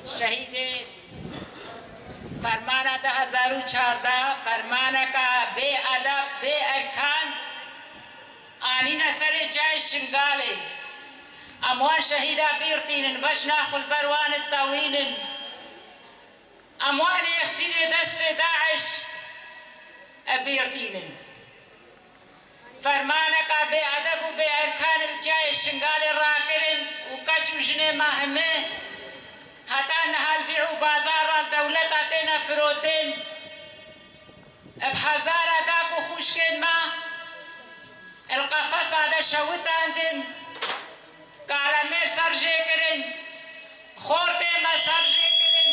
شهید فرمان 2014 فرمان کا بے ادب بے ارکان آنین سر جای شنگاله اموال شهيدا بيرتين بشناخ البروان الطويل اموال يخسير دست داعش بيرتين فرمانك بأدب وبأركان الجاي الشنغال الراكرين وكاتشو جني ماهمه حتى نهال بيعو بازار الدولة تاتينا فروتين بحزارة داكو خوشكين ما القفص هذا شوت عندن كارمي سرجي كرن خورتي ما سرجي كرن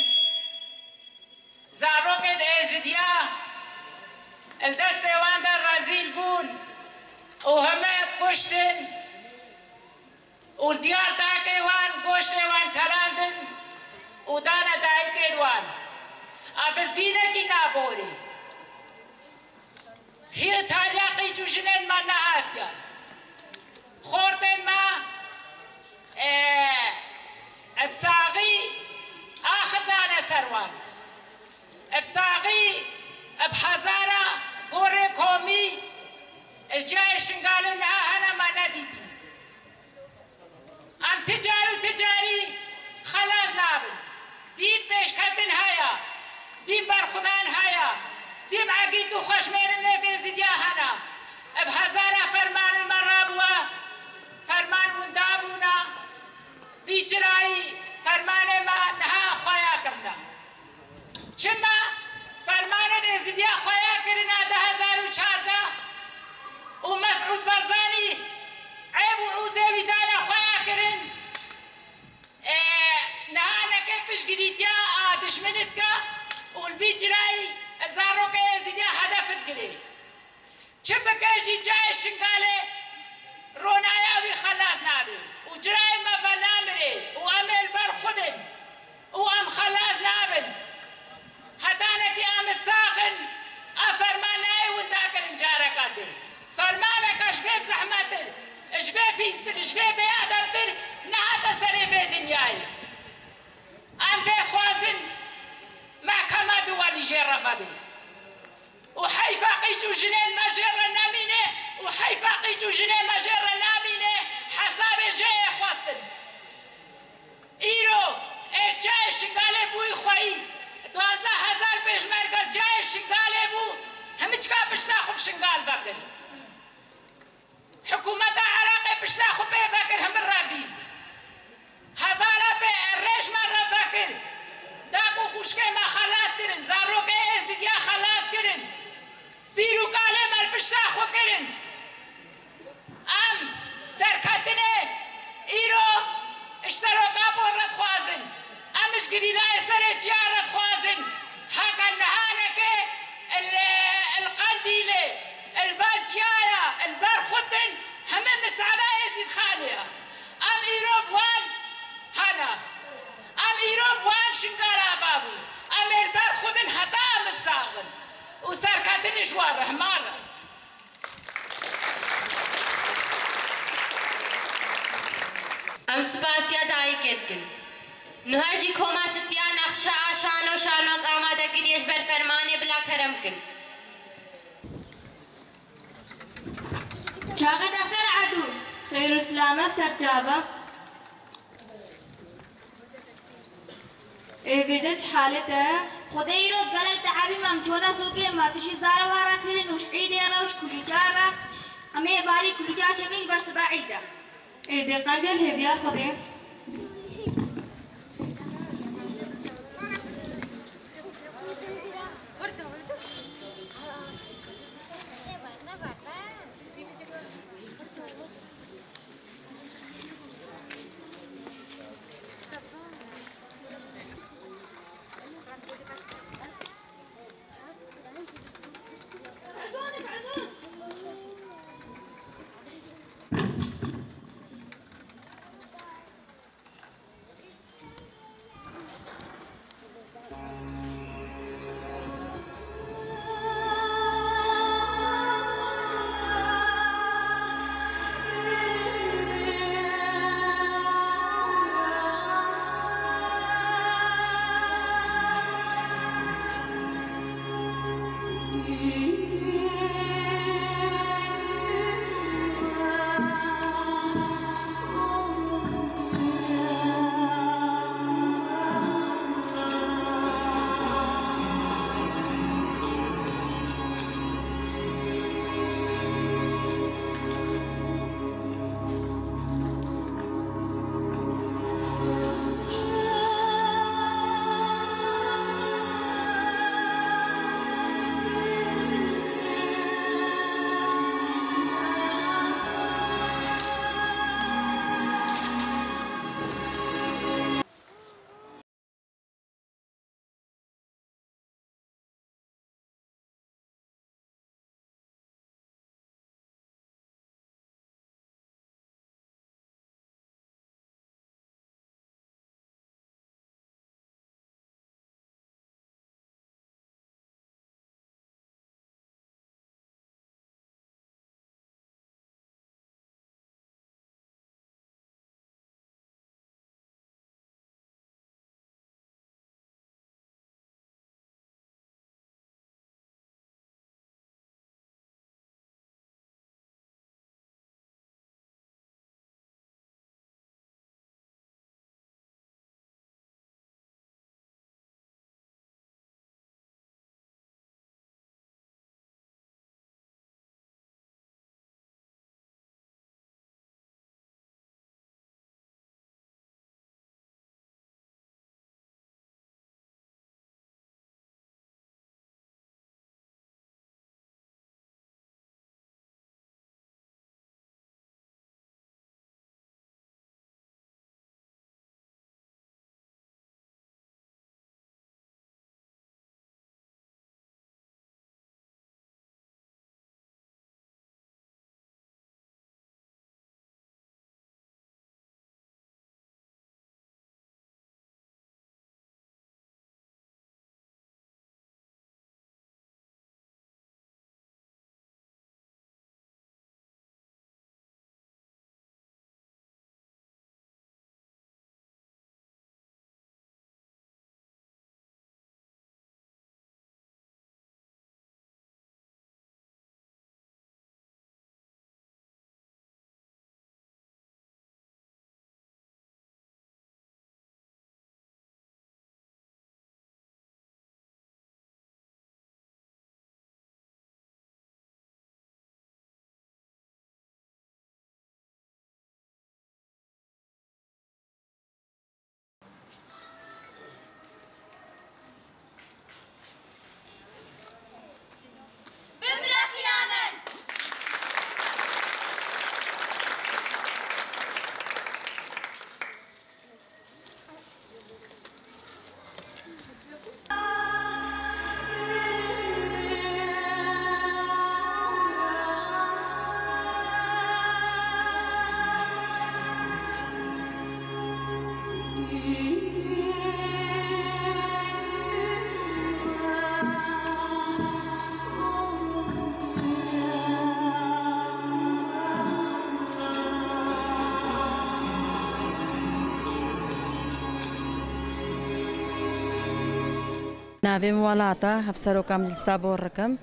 زاروكت ازديا الدست وان در رزيل بون وهما كشتن والديار داكي وان كشتي وان كلاندن ودانا دايكي وان قبل دينكي نابوري هي تالاقي جوجنين ما نهاتيا خورتن ما بساغي آخر دانا سروان بساغي بحزارة قوري كومي الجاي شنقالن أنا ما نديتي أم تجاري خلاص نابن ديم بيش كردن هيا ديم برخدان هيا ديم عقيد وخشمير في زديا هنا بهزارة فرمان المرابوة فرمان وندابونا بيجراي فرمان ما نها خوايا كرنا چما فرمان دي زديا خوايا كرنا 2014 ومسعود برزاني عيب وعوزي دانا خوايا كرن نهانا كيفش قريتيا دشمنتك والبيجراي زاروك زديا هدفت قريت شبكاجي جاي شنقالي رونايا ويخلص نابي وجراي ما بنامري وامل برخدن وام خلاص نابن هدانتي امت ساخن افرماناي ونداكن جارك قدر فرمانك اشقيب زحمتر اشقيب بيستر اشقيب بيادرتر نهاتا سري بي دنياي ام بيخوازن محكمة دولي جربة بي وحيفاقيتو جنين مجرى نامينه وحيفاقيتو جنين مجرى نامينه حسابي جاي خواستن ايرو جاي شنقالي بوي خوي 12,000 بيشمرقل جاي شنقالي بو همج كابش ناخب شنقال بكر حكومة عراقي بش ناخب بي بكر هم الرابين هبالا بي الريش مرة بكر داكو خوشكي ما خلاص كرن زاروكي ازديا خلاص كرن بيرو قالي مال بش ناخو كرن ام سركتني ايرو اشتروكا بورت خوازن امش قريلا سر جارت خوازن هكا نهانك القنديلة الباجيايا البرخوتن هم مسعرة يزيد خالية ام ايروب وان هنا ام ايروب وان شنقارا بابو ام البرخوتن هتا متساغن وسركتن شوار رحمارة ام سپاسیا دایی کردن نهاجی کوما ستیان نقشا آشان و شانوک آماده گریش بر فرمانه بلا کرم کن شاغد أخير عدو خير سلامة سرجابة بيجت حالته خدای روز گلک تعبیم ام چورا سوکه ماتشی زارا وارا کرن وش عیده روش کلی جارا امی باری کلی جار شکن برس بعیده دي قنجل هبيا خذي نافي موالاتا هفسرو كامل سابور رقم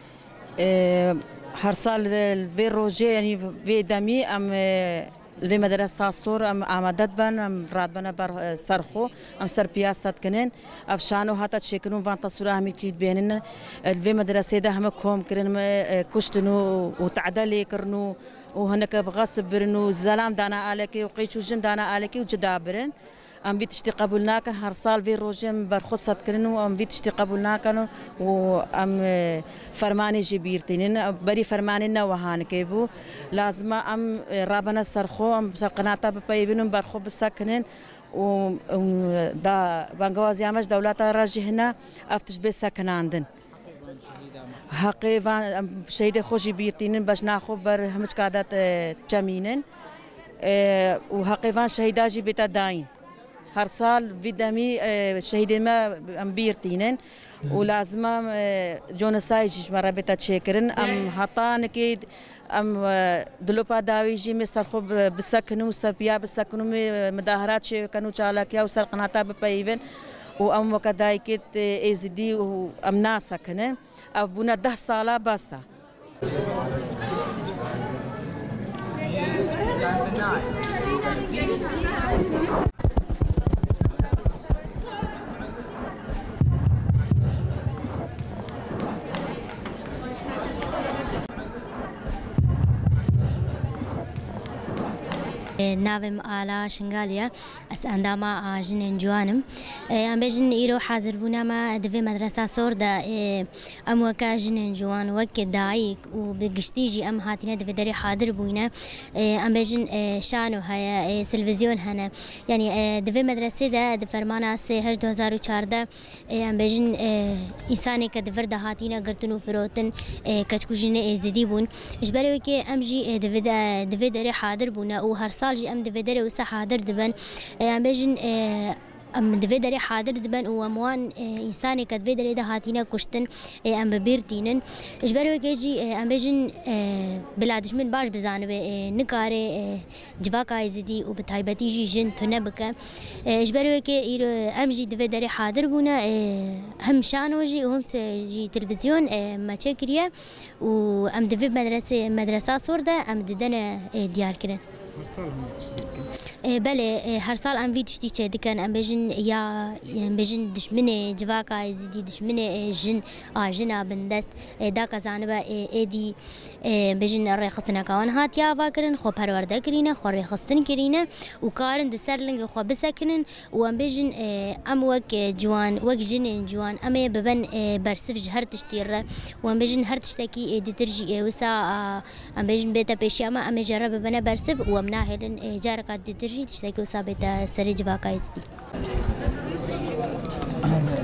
هر سال في روجي يعني في دمي ام في مدرسة صور ام آمدت بن ام راتبنا بر سرخو ام سر بياسات كنن افشانو هاتا تشكنون فان تصوره هم كيد بينن في مدرسة ده هم كوم كرن كشتنو وتعدلي كرنو وهناك بغصب برنو الزلام دانا عليكي وقيشو جن دانا عليكي وجدابرن ام في تشتي قبولنا كان هر سال في روجم برخصت كرنو ام في تشتي قبولنا كانوا وام فرماني جبيرتين بري فرماننا وهان كيبو لازم ام رابنا سرخو ام سرقناتا ببيبنم برخو بسكنن و دا بانغوازي امش دولتا راجهنا افتش بسكناندن حقي فان شهيد خوشي بيرتين باش ناخو بر همش قادات جمينن وحقي فان شهيداجي بتا داين هر سال في دمي شهيد ما ام بيرتينن ولازم جونسايج مرة بتا تشكرن ام هطان كيد ام دلوبا داويجي مثل خب بسكنوا سبيا بسكنوا مظاهرات شي كانوا چالاكيا وسر قناتا بپيبن وام وكدايكت ازدي وام ناسا كنن ابونا 10 ساله بس ناوم آلا شنغاليا اس انداما جنن جوانم ام بجن ايرو حاضر بونا ما دفي مدرسة صور دا ام وكا جنن جوان وك داعي وبقشتيجي ام هاتينا دفي داري حاضر بونا ام بجن شانو هيا سلفزيون هنا يعني دفي مدرسة دا دفرمانا سي هج 2014 ام بجن انساني كدفر دا هاتينا قرتنو فروتن كتكو جنن زدي بون اجباري وكي ام جي دفي داري حاضر بونا وهر صالجي ام دفدري وسا حاضر دبن ام بجن ام دفدري حاضر دبن وموان انساني كدفدري ده هاتينا كشتن ام ببيرتينن اجباري وكيجي ام بجن بلادش من باش بزانب نكاري جواكا زدي وبتايبتي جي جن تنبك اجباري وكي ام جي دفدري حاضر بونا هم شانوجي وهم جي تلفزيون ما تشكريا وام دفي مدرسة صورده ام ددنا ديار كرن بله هر سال ام وی تشتی چه دکن ام بجن یا بجن دشمن جواکا زدی دشمن جن جنا بندست دا کزانه با ایدی بجن رخصتنا کان هات یا واکرن خو پرورده کرینه خو رخصتن کرینه و کارن د سرلنگ خو بسکنن و ام بجن ام وک جوان وک جن جوان ام ببن برسف جهر تشتیر و ام بجن هر تشتکی دترجی وسا ام بجن بیت پیشیما ام جرب بنا برسف و امنا هلن جاركات دترجي تشتكي وسابتا سري جواكا يزدي